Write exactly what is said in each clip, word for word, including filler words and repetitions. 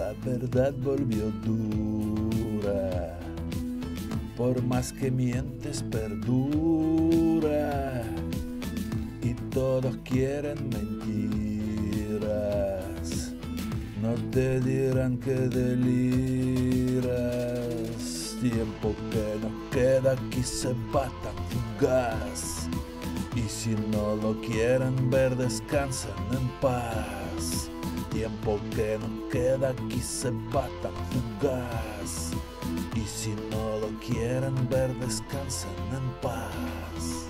La verdad volvió dura, por más que mientes perdura, y todos quieren mentiras. No te dirán que deliras, tiempo que nos queda aquí se va tan fugaz. Y si no lo quieren ver, descansen en paz. Tiempo que nos queda aquí se va tan fugaz. Y si no lo quieren ver, descansen en paz.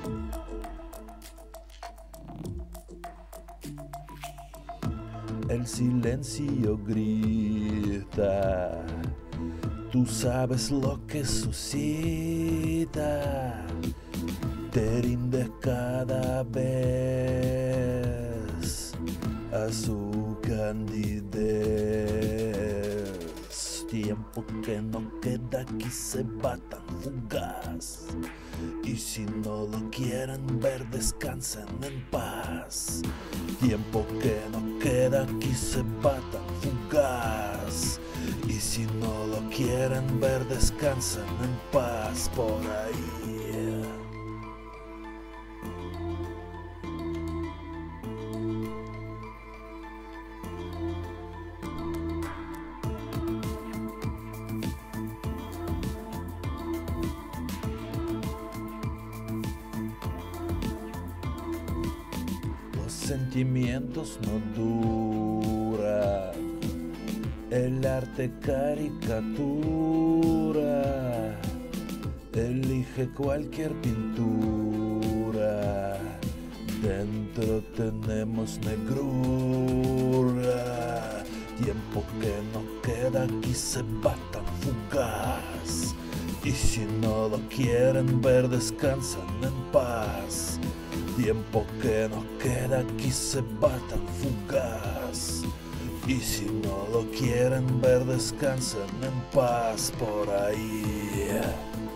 El silencio grita, tú sabes lo que suscita. Te rindes cada vez a su candidez. Tiempo que no queda aquí se va tan fugaz. Y si no lo quieren ver, descansen en paz. Tiempo que no queda aquí se va tan fugaz. Y si no lo quieren ver, descansen en paz por ahí. Los sentimientos no duran, el arte caricatura, elige cualquier pintura, dentro tenemos negrura. Tiempo que no queda aquí se va tan fugaz. Y si no lo quieren ver, descansan en paz. Tiempo que nos queda aquí se va tan fugaz. Y si no lo quieren ver, descansen en paz por ahí.